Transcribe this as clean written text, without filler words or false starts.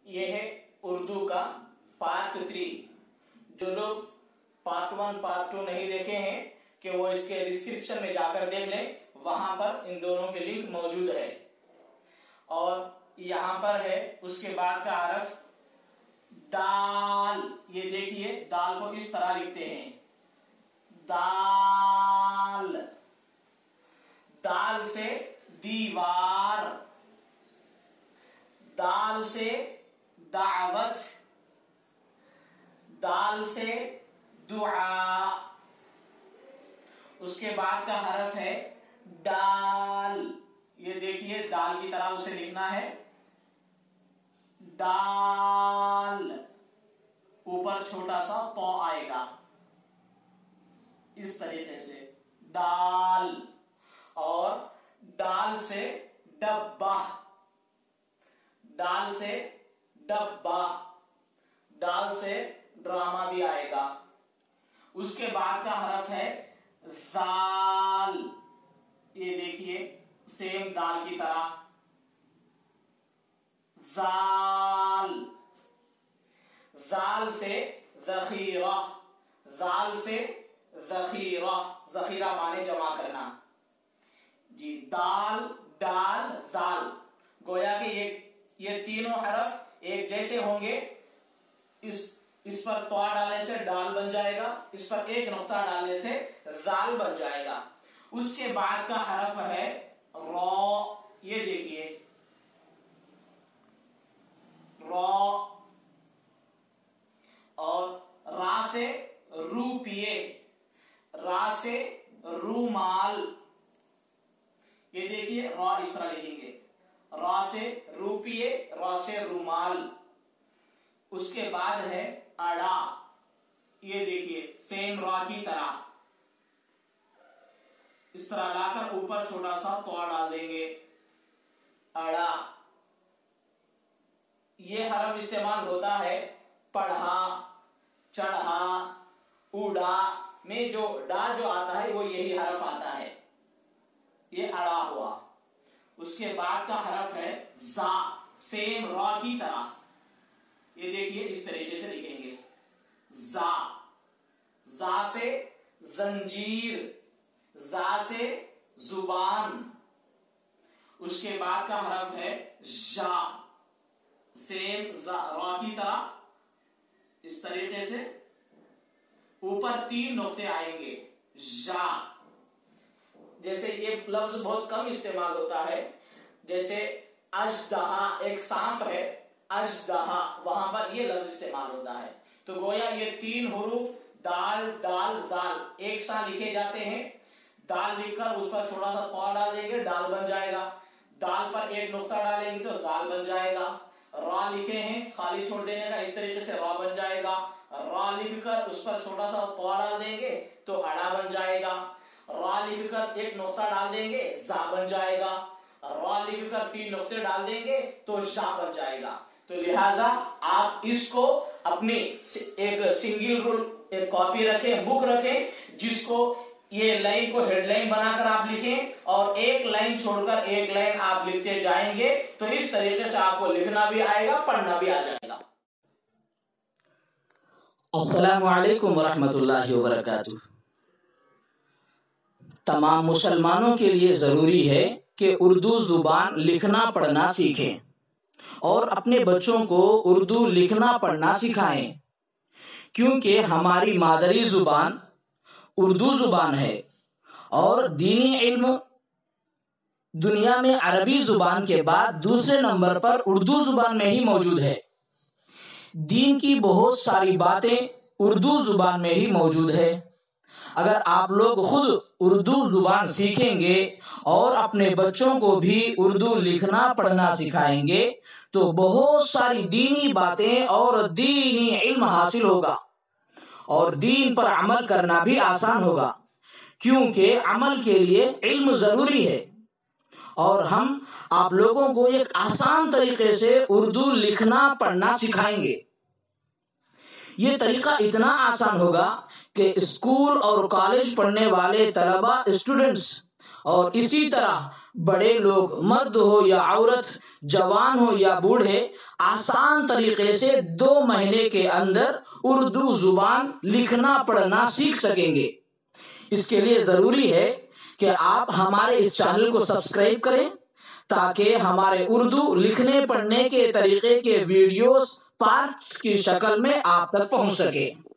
ये है उर्दू का पार्ट 3। जो लोग पार्ट 1 पार्ट 2 नहीं देखे हैं कि वो इसके डिस्क्रिप्शन में जाकर देख लें, वहां पर इन दोनों के लिंक मौजूद है। और यहां पर है उसके बाद का हरफ दाल। ये देखिए दाल को इस तरह लिखते हैं, दाल। दाल से दीवार, दाल से दावत, दाल से दुआ। उसके बाद का हरफ है दाल। ये देखिए दाल की तरह उसे लिखना है, दाल। ऊपर छोटा सा तो आएगा इस तरीके से, दाल। और दाल से डब्बा, दाल से डब्बा। दाल से ड्रामा भी आएगा। उसके बाद का हरफ है जाल। ये देखिए सेम दाल की तरह, जाल। जाल से जखीरा, जाल से जखीरा। जखीरा माने जमा करना जी। दाल, डाल, दाल। गोया कि ये तीनों हरफ एक जैसे होंगे। इस पर तवा डालने से डाल बन जाएगा, इस पर एक नुक्ता डालने से जाल बन जाएगा। उसके बाद का हरफ है रॉ। ये देखिए रॉ। और रा से रूपिये, रा से रूमाल। ये देखिए रॉ इस तरह लिखेंगे, रा से रूपिये, रा से रूमाल। उसके बाद है अड़ा। ये देखिए सेम रॉ की तरह इस तरह लाकर ऊपर छोटा सा तोड़ डाल देंगे, अड़ा। ये हरफ इस्तेमाल होता है पढ़ा, चढ़ा, उड़ा में। जो डा जो आता है वो यही हरफ आता है, ये अड़ा हुआ। उसके बाद का हरफ है जा, सेम रॉ की तरह। ये देखिए इस तरीके से लिखेंगे, जा। जा से जंजीर, जा से जुबान। उसके बाद का हरफ है जा, सेम रॉ की तरह इस तरीके से। ऊपर 3 नुक्ते आएंगे, जा। जैसे ये लफ्ज बहुत कम इस्तेमाल होता है, जैसे अजदहा एक सांप है, अजदहा, वहां पर ये लफ्ज इस्तेमाल होता है। तो गोया ये 3 हुरूफ दाल, दाल, दाल एक साथ लिखे जाते हैं। दाल लिखकर उस पर छोटा सा पौ डाल देंगे, दाल बन जाएगा। दाल पर एक नुक्ता डालेंगे तो दाल बन जाएगा। रा लिखे हैं, खाली छोड़ देने का, इस तरीके से रा बन जाएगा। रा लिखकर उस पर छोटा सा पौ डाल देंगे तो अड़ा बन जाएगा। रा लिखकर एक नुक्ता डाल देंगे, जा बन जाएगा। रा लिखकर 3 नुक्ते डाल देंगे तो शा बन जाएगा। तो लिहाजा आप इसको अपनी एक सिंगल रूल एक कॉपी रखें, बुक रखें, जिसको ये लाइन को हेडलाइन बनाकर आप लिखें और एक लाइन छोड़कर एक लाइन आप लिखते जाएंगे तो इस तरीके से आपको लिखना भी आएगा, पढ़ना भी आ जाएगा। अस्सलामु अलैकुम वरहमतुल्लाहि वबरकातुहू। तमाम मुसलमानों के लिए जरूरी है कि उर्दू जुबान लिखना पढ़ना सीखें और अपने बच्चों को उर्दू लिखना पढ़ना सिखाएं, क्योंकि हमारी मादरी जुबान उर्दू जुबान है और दीनी इल्म दुनिया में अरबी जुबान के बाद दूसरे नंबर पर उर्दू जुबान में ही मौजूद है। दीन की बहुत सारी बातें उर्दू जुबान में ही मौजूद है। अगर आप लोग खुद उर्दू जुबान सीखेंगे और अपने बच्चों को भी उर्दू लिखना पढ़ना सिखाएंगे तो बहुत सारी दीनी बातें और दीनी इल्म हासिल होगा और दीन पर अमल करना भी आसान होगा, क्योंकि अमल के लिए इल्म जरूरी है। और हम आप लोगों को एक आसान तरीके से उर्दू लिखना पढ़ना सिखाएंगे। ये तरीका इतना आसान होगा कि स्कूल और कॉलेज पढ़ने वाले तलबा, स्टूडेंट्स और इसी तरह बड़े लोग, मर्द हो या औरत, जवान हो या बूढ़े, आसान तरीके से 2 महीने के अंदर उर्दू जुबान लिखना पढ़ना सीख सकेंगे। इसके लिए जरूरी है कि आप हमारे इस चैनल को सब्सक्राइब करें ताकि हमारे उर्दू लिखने पढ़ने के तरीके के वीडियोस पार्ट्स की शक्ल में आप तक पहुंच सके।